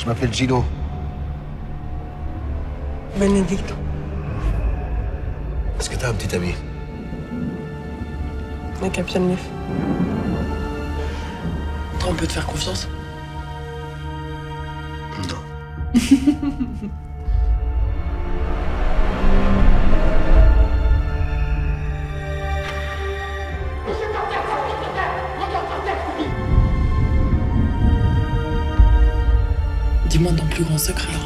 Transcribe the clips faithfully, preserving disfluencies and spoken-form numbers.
Je m'appelle Gino. Bénédicte. Est-ce que t'as un petit ami? Le capitaine Leaf. Toi, on peut te faire confiance? Non. Dis-moi ton plus grand secret, alors.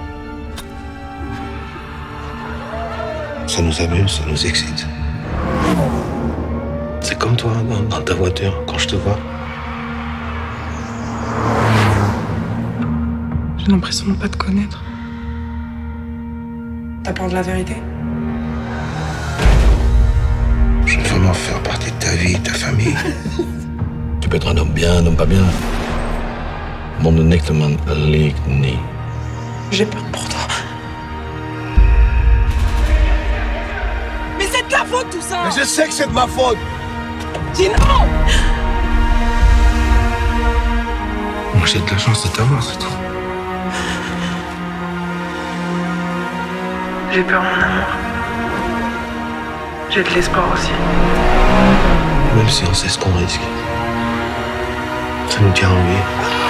Ça nous amuse, ça nous excite. C'est comme toi dans, dans ta voiture, quand je te vois. J'ai l'impression de pas te connaître. T'as peur de la vérité? Je veux vraiment faire partie de ta vie, de ta famille. Tu peux être un homme bien, un homme pas bien. Mon man liegt nie. J'ai peur pour toi. Mais c'est de ta faute tout ça! Mais je sais que c'est de ma faute! Dis non! Moi j'ai de la chance de t'avoir, c'est tout. J'ai peur, mon amour. J'ai de l'espoir aussi. Même si on sait ce qu'on risque, ça nous tient en vie.